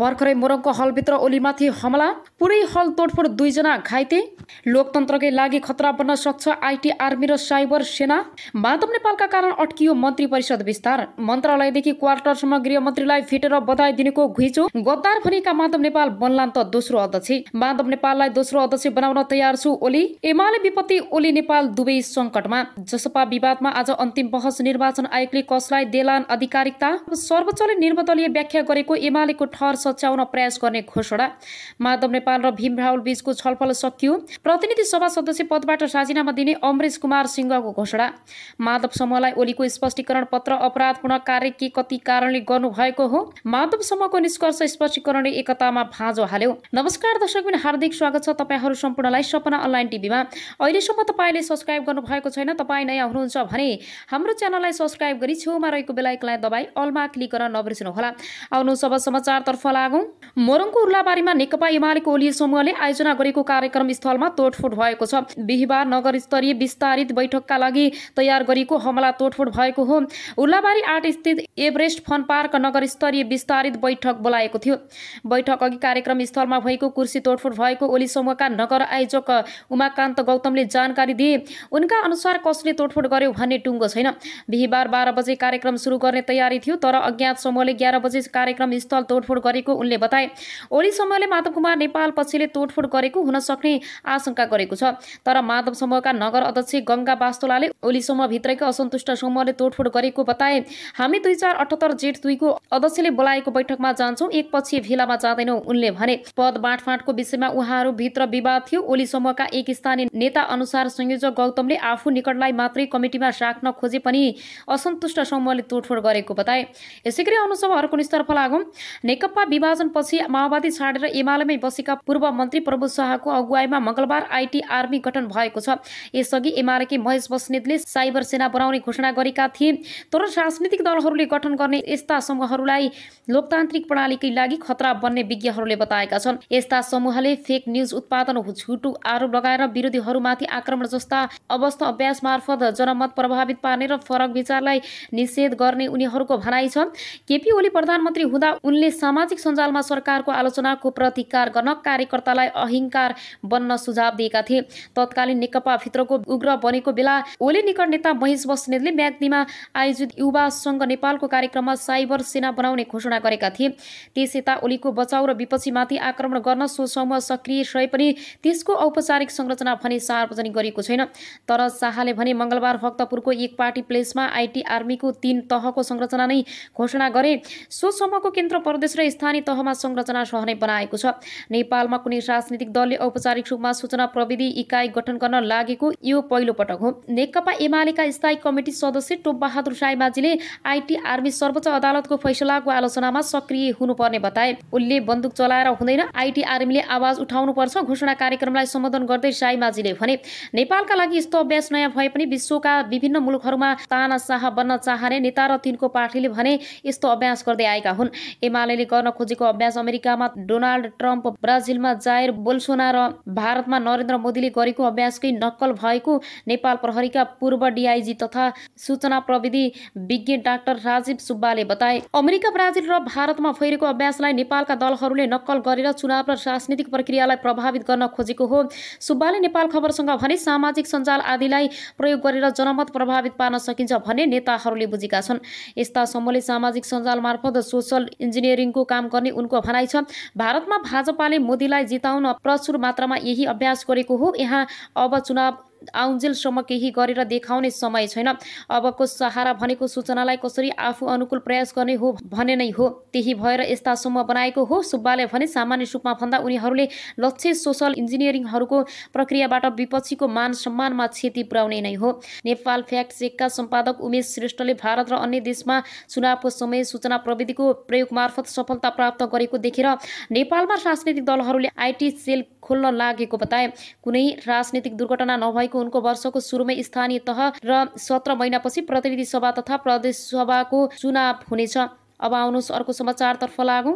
भर्खरै मोरङको हलभित्र ओलीमाथि हमला, पुरै हल तोडफोड, 2 जना घाइते। लोकतन्त्रकै लागि खतरा बन्न सक्छ आईटी आर्मी र साइबर सेना। माधव नेपालका कारण अड्कियो मन्त्री परिषद विस्तार। मन्त्रालयदेखि क्वार्टरसम्म गृहमन्त्रीलाई फिटेर बधाई दिनेको घुइँचो। गद्दार भनिएका माधव नेपाल बन्लान् त दोस्रो अध्यक्ष। माधव नेपाललाई दोस्रो अध्यक्ष बनाउन तयार छु ओली। एमाले विपत्ति, ओली नेपाल दुवै सङ्कटमा। जसपा विवादमा आज अन्तिम बहस। निर्वाचन आयोगले कसलाई देलान् अधिकारिकता। सर्वोच्चले निर्वादलीय व्याख्या गरेको एमालेको ठहर सच्याउन प्रयास गर्ने घोषणा। माधव नेपाल र भीम रावल बीचको छलफल सकियो। प्रतिनिधि सभा सदस्य पदबाट राजीनामा दिने अमरेश कुमार सिंहको घोषणा। माधव समूहलाई ओलीको स्पष्टीकरण पत्र। अपराधपूर्ण कार्य के कति कारणले गर्नुभएको हो। माधव समूहको निष्कर्ष स्पष्टीकरणले एकतामा भाँजो हाल्यो। नमस्कार दर्शकबिन, हार्दिक स्वागत छ तपाईहरू सम्पूर्णलाई सपना अनलाइन टिभीमा। अहिलेसम्म तपाईँले सब्स्क्राइब गर्नुभएको छैन, तपाईँ नयाँ हुनुहुन्छ भने हाम्रो च्यानललाई सब्स्क्राइब गरी छेउमा रहेको बेल आइकनलाई दबाई अलमा क्लिक गर्न नबिर्सनुहोला। आउनु सब समाचारतर्फ लागौँ। मोरङको उर्लाबारीमा नेकपा एमालेको ओली समूहले आयोजना गरेको कार्यक्रम स्थलमा तोडफोड भएको छ। बिहिबार नगर स्तरीय विस्तारित बैठकका लागि तयार गरिएको हमला तोडफोड भएको हो। उर्लाबारी 8 स्थित एभरेस्ट फन पार्क नगर स्तरीय विस्तारित बैठक बोलाएको थियो। बैठक अघि कार्यक्रम स्थलमा भएको कुर्सी तोडफोड भएको ओली समूहका नगर आयोजक उमाकान्त गौतमले जानकारी दिए। उनका अनुसार कसले तोडफोड गर्यो भन्ने टुङ्गो छैन। बिहिबार 12 बजे कार्यक्रम सुरु गर्ने तयारी थियो, तर अज्ञात समूहले 11 बजे कार्यक्रम स्थल तोडफोड गरेको उनले बताए। ओली समूहले माधव कुमार नेपाल पक्षले तोडफोड गरेको हुन सक्ने आशंका गरेको छ, तर माधव समूहका नगर अध्यक्ष गंगा बास्तोलाले ओली समूहभित्रकै असन्तुष्ट समूहले तोडफोड गरेको बताए। हामी 2478 जेठ 2 को अध्यक्षले बोलाएको बैठकमा जान्छौँ, एकपक्षीय भेलामा जाँदैनौँ उनले भने। पद बाँडफाँडको विषयमा उहाँहरू भित्र विवाद थियो। ओली समूहका एक स्थानीय नेता अनुसार संयोजक गौतमले आफू निकटलाई मात्रै कमिटीमा राख्न खोजे पनि असन्तुष्ट समूहले तोडफोड गरेको बताए। यसैगरी अनुसभा अर्को निस्तर्फ लागौँ। नेकपा विभाजनपछि माओवादी छाडेर एमालेमै बसेका पूर्व मन्त्री प्रभु शाहको अगुवाईमा मंगलबार आईटी आर्मी गठन भएको छ। यसअघि एमालेकै महेश बस्नेतले साइबर सेना बनाउने घोषणा गरेका थिए, तर राजनीतिक दलहरूले गठन गर्ने यस्ता समूहहरूलाई लोकतान्त्रिक प्रणालीकै लागि खतरा बन्ने विज्ञहरूले बताएका छन्। यस्ता समूहले फेक न्यूज उत्पादन, झुटो आरोप लगाएर विरोधीहरूमाथि आक्रमण जस्ता अवस्था अभ्यास मार्फत जनमत प्रभावित पार्ने र फरक विचारलाई निषेध गर्ने उनीहरूको भनाइ छ। केपी ओली प्रधानमन्त्री हुँदा उनले सामाजिक सञ्जालमा सरकारको आलोचनाको प्रतिकार गर्न कार्यकर्तालाई अहङ्कार बन्न सुझाव दिएका थिए। तत्कालीन नेकपा भित्रको उग्र बनेको बेला ओली निकट नेता महेश बस्नेतले म्याग्दीमा आयोजित युवा संघ नेपालको कार्यक्रममा साइबर सेना बनाउने घोषणा गरेका थिए। त्यस यता ओलीको बचाउ र विपक्षीमाथि आक्रमण गर्न सो समूह सक्रिय रहे पनि त्यसको औपचारिक संरचना भने सार्वजनिक गरिएको छैन। तर शाहले भने मंगलबार भक्तपुरको एक पार्टी प्लेसमा आईटी आर्मीको 3 तहको संरचना नै घोषणा गरे। सो समूहको केन्द्र प्रदेश र स्थानीय तहमा संरचना सहने बनाएको छ। नेपालमा कुनै राजनीतिक दलले औपचारिक रूपमा सूचना प्रविधि इकाइ गठन गर्न लागेको यो पहिलो पटक हो। नेकपा एमालेका स्थायी कमिटी सदस्य टोप बहादुर राईमाझीले आईटी आर्मी सर्वोच्च अदालतको फैसलाको आलोचनामा सक्रिय हुनुपर्ने बताए। उनले बन्दुक चलाएर हुँदैन, आईटी आर्मीले आवाज उठाउनुपर्छ घोषणा कार्यक्रमलाई सम्बोधन गर्दै राईमाझीले भने। नेपालका लागि यस्तो अभ्यास नयाँ भए पनि विश्वका विभिन्न मुलुकहरूमा तानाशाह बन्न चाहने नेता र तिनको पार्टीले भने यस्तो अभ्यास गर्दै आएका हुन्। एमालेले गर्न खोजेको अभ्यास अमेरिकामा डोनाल्ड ट्रम्प, ब्राजिलमा जायर बोल्सोनारो र भारतमा नरेन्द्र मोदीले गरेको अभ्यासकै नक्कल भएको नेपाल प्रहरीका पूर्व डीआईजी तथा सूचना प्रविधि विज्ञ डाक्टर राजीव सुब्बाले बताए। अमेरिका, ब्राजिल र भारतमा भइरहेको अभ्यासलाई नेपालका दलहरूले नक्कल गरेर चुनाव र राजनीतिक प्रक्रियालाई प्रभावित गर्न खोजेको हो। सुब्बाले नेपाल खबरसँग भने सामाजिक सञ्जाल आदिलाई प्रयोग गरेर जनमत प्रभावित पार्न सकिन्छ भन्ने नेताहरूले बुझेका छन्। यस्ता समूहले सामाजिक सञ्जाल मार्फत सोसल इन्जिनियरिङको काम गर्ने उनको भनाइ छ। भारतमा भाजपाले मोदीलाई जिताउन प्रचुर मात्रामा यही अभ्यास गरेको हो। यहाँ अब चुनाव आउन्जेलसम्म केही गरेर देखाउने समय छैन। अबको सहारा भनेको सूचनालाई कसरी आफू अनुकूल प्रयास गर्ने हो भन्ने नै हो। त्यही भएर यस्ता समूह बनाएको हो। सुब्बाले भने सामान्य रूपमा भन्दा उनीहरूले लक्ष्य सोसल इन्जिनियरिङहरूको प्रक्रियाबाट विपक्षीको मान सम्मानमा क्षति पुर्याउने नै हो। नेपाल फ्याक्ट चेकका सम्पादक उमेश श्रेष्ठले भारत र अन्य देशमा चुनावको समय सूचना प्रविधिको प्रयोग मार्फत सफलता प्राप्त गरेको देखेर नेपालमा राजनीतिक दलहरूले आईटी सेल खोल्न लागेको बताए। कुनै राजनीतिक दुर्घटना नभएको उनको वर्षको सुरुमै स्थानीय तह र 17 महिनापछि प्रतिनिधि सभा तथा प्रदेश सभाको चुनाव हुनेछ। अब आउनुहोस् अर्को समाचारतर्फ लागौँ।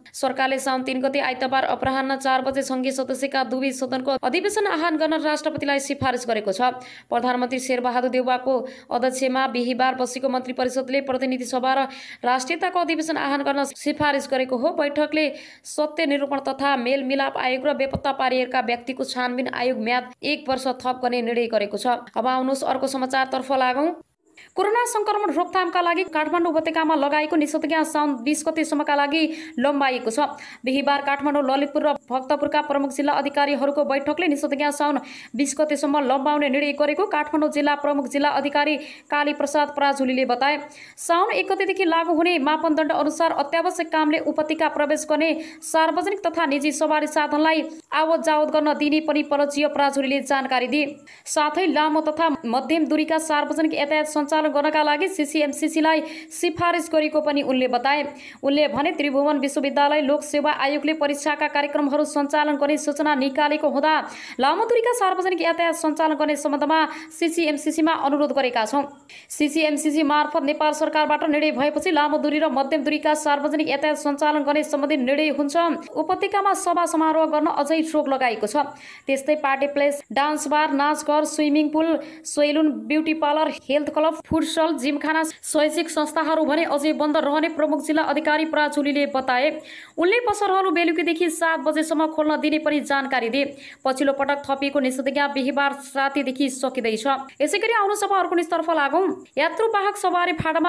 सरकारले साउन 3 गते आइतबार अपराह्न 4 बजे संघीय सदस्यका दुवै सदनको अधिवेशन आह्वान गर्न राष्ट्रपतिलाई सिफारिस गरेको छ। प्रधानमन्त्री शेरबहादुर देउवाको अध्यक्षमा बिहीबार बसेको मन्त्री परिषदले प्रतिनिधि सभा र राष्ट्रियताको अधिवेशन आह्वान गर्न सिफारिस गरेको हो। बैठकले सत्य निरूपण तथा मेलमिलाप आयोग र बेपत्ता पारिएका व्यक्तिको छानबिन आयोग म्याद 1 वर्ष थप गर्ने निर्णय गरेको छ। अब आउनुहोस् अर्को समाचारतर्फ लागौं। कोरोना संक्रमण रोकथामका लागि काठमाडौँ उपत्यकामा लगाएको निषेधाज्ञा साउन 20 गतेसम्मका लागि लम्बाइएको छ। बिहीबार काठमाडौँ, ललितपुर र भक्तपुरका प्रमुख जिल्ला अधिकारीहरूको बैठकले निषेधाज्ञा साउन 20 गतेसम्म लम्बाउने निर्णय गरेको काठमाडौँ जिल्ला प्रमुख जिल्ला अधिकारी काली प्रसाद पराजुलीले बताए। साउन 1 गतेदेखि लागू हुने मापदण्ड अनुसार अत्यावश्यक कामले उपत्यका प्रवेश गर्ने सार्वजनिक तथा निजी सवारी साधनलाई आवत जावत गर्न दिने पनि परजीय पराजुलीले जानकारी दिए। साथै लामो तथा मध्यम दूरीका सार्वजनिक यातायात सञ्चालन गर्नका लागि सीसीएमसीसीलाई सिफारिस गरेको पनि उनले बताए। उनले भने त्रिभुवन विश्वविद्यालय लोक सेवा आयोगले परीक्षाका कार्यक्रमहरू सञ्चालन गर्ने सूचना निकालेको हुँदा लामो दूरीका सार्वजनिक यातायात सञ्चालन गर्ने सम्बन्धमा सीसीएमसीसीमा अनुरोध गरेका छौं। सीसीएमसीसी मार्फत नेपाल सरकारबाट निर्णय भएपछि लामो दूरी र मध्यम दूरीका सार्वजनिक यातायात सञ्चालन गर्ने सम्बन्धी निर्णय हुन्छ। उपत्यकामा सभा समारोह गर्न अझै रोक लगाएको छ। त्यस्तै पार्टी प्लेस, डान्स बार, नाचघर, swimming pool, salon, beauty parlour, health club, food stall, gymkhana, शैक्षिक संस्थाहरू भने अझै बन्द रहने प्रमुख जिल्ला अधिकारी पराजुलीले बताए। उनले पसलहरू बेलुकीदेखि 7 बजेसम्म खोल्न दिने पनि जानकारी दिए। पछिल्लो पटक थपिएको निषेधाज्ञा बिहीबार रातिदेखि सकिँदैछ। यसैगरी आउनुहोस् अब अर्को न्युजतर्फ लागौं। यात्रुवाहक सवारी भाडामा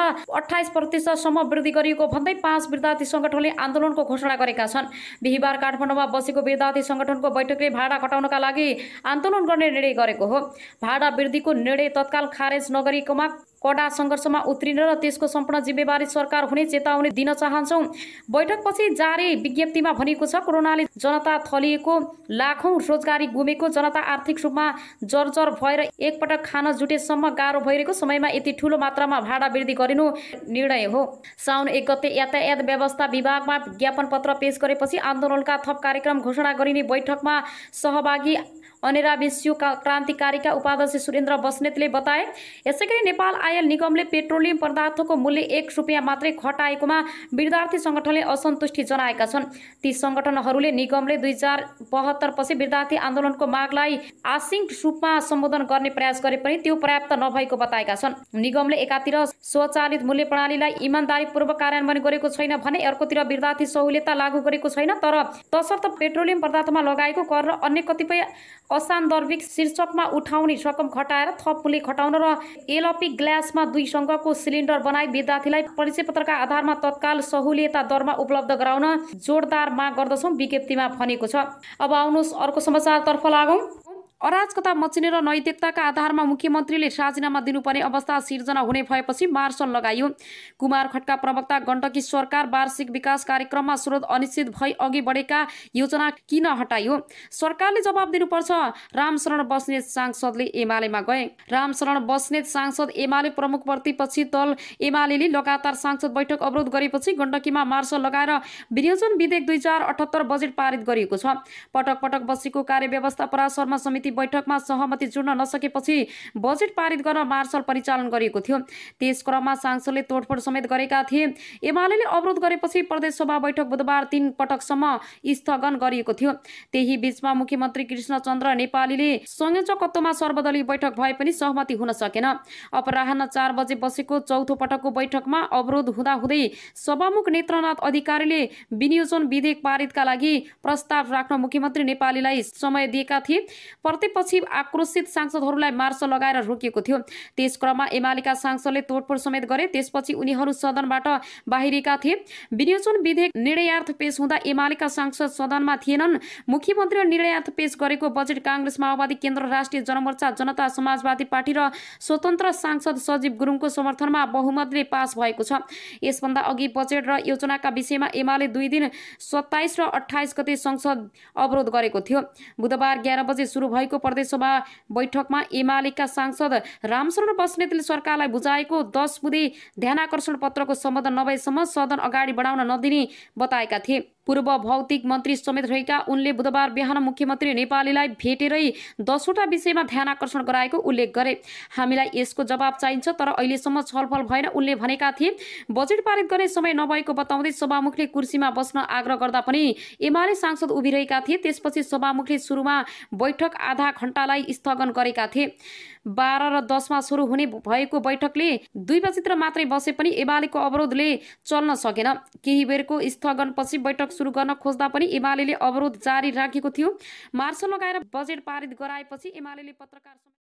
28% सम्म वृद्धि गरिएको भन्दै 5 विद्यार्थी संगठनले आन्दोलनको घोषणा गरेका छन्। बिहीबार काठमाडौँमा बसेको विद्यार्थी संगठनको बैठकले भाडा घटाउनका लागि आन्दोलन गर्ने निर्णय गरेको हो। भाडा वृद्धिको निर्णय तत्काल खारेज नगरिएकोमा कडा सङ्घर्षमा उत्रिन र त्यसको सम्पूर्ण जिम्मेवारी सरकार हुने चेतावनी दिन चाहन्छौँ। बैठकपछि जारी विज्ञप्तिमा भनिएको छ, कोरोनाले जनता थलिएको, लाखौं रोजगारी गुमेको, जनता आर्थिक रूपमा जर्जर भएर एकपटक खान जुटेसम्म गाह्रो भइरहेको समयमा यति ठूलो मात्रामा भाडा वृद्धि गरिनु निर्णय हो। साउन 1 गते यातायात व्यवस्था विभागमा ज्ञापन पत्र पेश गरेपछि आन्दोलनका थप कार्यक्रम घोषणा गरिने बैठकमा सहभागी अनेरा विश्व क्रान्तिकारीका उपाध्यक्ष सुरेन्द्र बस्नेतले बताए। यसैगरी नेपाल आयल निगमले पेट्रोलियम पदार्थको मूल्य 1 रुपियाँ मात्रै घटाएकोमा विद्यार्थी संगठनले असन्तुष्टि जनाएका छन्। ती संगठनहरूले निगमले 2072 पछि विद्यार्थी आन्दोलनको मागलाई आंशिक रूपमा सम्बोधन गर्ने प्रयास गरे पनि त्यो पर्याप्त नभएको बताएका छन्। निगमले एकातिर स्वचालित मूल्य प्रणालीलाई इमानदारीपूर्वक कार्यान्वयन गरेको छैन भने अर्कोतिर विद्यार्थी सहुलियत लागू गरेको छैन। तर तसर्थ पेट्रोलियम पदार्थमा लगाएको कर र अन्य कतिपय असान्दर्भिक शीर्षकमा उठाउने रकम घटाएर थप मूल्य घटाउन र एलपी ग्लासमा 2 सङ्घको सिलिन्डर बनाई विद्यार्थीलाई परिचय पत्रका आधारमा तत्काल सहुलियत दरमा उपलब्ध गराउन जोडदार माग गर्दछौँ, विज्ञप्तिमा भनेको छ। अब आउनुहोस् अर्को समाचारतर्फ लागौं। अराजकता मचिने र नैतिकताका आधारमा मुख्यमन्त्रीले राजीनामा दिनुपर्ने अवस्था सिर्जना हुने भएपछि मार्सल लगाइयो। कुमार खड्का प्रवक्ता गण्डकी सरकार वार्षिक विकास कार्यक्रममा स्रोत अनिश्चित भई अघि बढेका योजना किन हटाइयो? सरकारले जवाब दिनुपर्छ। रामशरण बस्नेत सांसदले एमालेमा गए। रामशरण बस्नेत सांसद एमाले प्रमुख प्रतिपक्षी दल एमाले लगातार सांसद बैठक अवरोध गरेपछि गण्डकीमा मार्सल लगाएर विनियोजन विधेयक 2078 बजेट पारित गरिएको छ। पटक पटक बसेको कार्यव्यवस्था परामर्श समिति बैठकमा सहमति जुड्न नसकेपछि बजेट पारित गर्न मार्सल परिचालन गरिएको थियो। त्यस क्रममा सांसदले तोडफोड समेत गरेका थिए। एमाले अवरोध गरेपछि प्रदेश सभा बैठक बुधबार 3 पटकसम्म स्थगन गरिएको थियो। त्यही बीचमा मुख्यमन्त्री कृष्णचन्द्र नेपालीले संयोजकत्वमा सर्वदलीय बैठक भए पनि सहमति हुन सकेन। अपराह्न 4 बजे बसेको चौथो पटकको बैठकमा अवरोध हुँदाहुँदै सभामुख नेत्रनाथ अधिकारीले विनियोजन विधेयक पारितका लागि प्रस्ताव राख्न मुख्यमन्त्री नेपालीलाई समय दिएका थिए। प्रतिपक्षी आक्रोशित सांसदहरूलाई मार्सल लगाएर रोकिएको थियो। त्यस क्रममा एमालेका सांसदले तोडफोड समेत गरे। त्यसपछि उनीहरू सदनबाट बाहिरिएका थिए। विनियोजन विधेयक निर्णयार्थ पेश हुँदा एमालेका सांसद सदनमा थिएनन्। मुख्यमन्त्रीले निर्णयार्थ पेश गरेको बजेट कांग्रेस, माओवादी केन्द्र, राष्ट्रिय जनमोर्चा, जनता समाजवादी पार्टी र स्वतन्त्र सांसद सजीव गुरुङको समर्थनमा बहुमतले पास भएको छ। यसभन्दा अघि बजेट र योजनाका विषयमा एमाले 2 दिन 27 र 28 गते संसद अवरोध गरेको थियो। बुधबार 11 बजे सुरु भएको प्रदेशसभा बैठकमा एमालेका सांसद रामशरण बस्नेतले सरकारलाई बुझाएको 10 बुँदे ध्यानाकर्षण पत्रको सम्बोधन नभएसम्म सदन अगाडि बढाउन नदिने बताएका थिए। पूर्व भौतिक मन्त्री समेत रहेका उनले बुधबार बिहान मुख्यमन्त्री नेपालीलाई भेटेरै 10वटा विषयमा ध्यान आकर्षण गराएको उल्लेख गरे। हामीलाई यसको जवाब चाहिन्छ, तर अहिलेसम्म छलफल भएन उनले भनेका थिए। बजेट पारित गर्ने समय नभएको बताउँदै सभामुखले कुर्सीमा बस्न आग्रह गर्दा पनि एमाले सांसद उभिरहेका थिए। त्यसपछि सभामुखले सुरुमा बैठक आधा घण्टालाई स्थगन गरेका थिए। 12 र 10 मा सुरु हुने भएको बैठकले 2 बजेतिर मात्रै बसे पनि एमालेको अवरोधले चल्न सकेन। केही बेरको स्थगनपछि बैठक सुरु गर्न खोज्दा पनि एमालेले अवरोध जारी राखेको थियो। मार्च लगाएर बजेट पारित गराएपछि एमालेले पत्रकार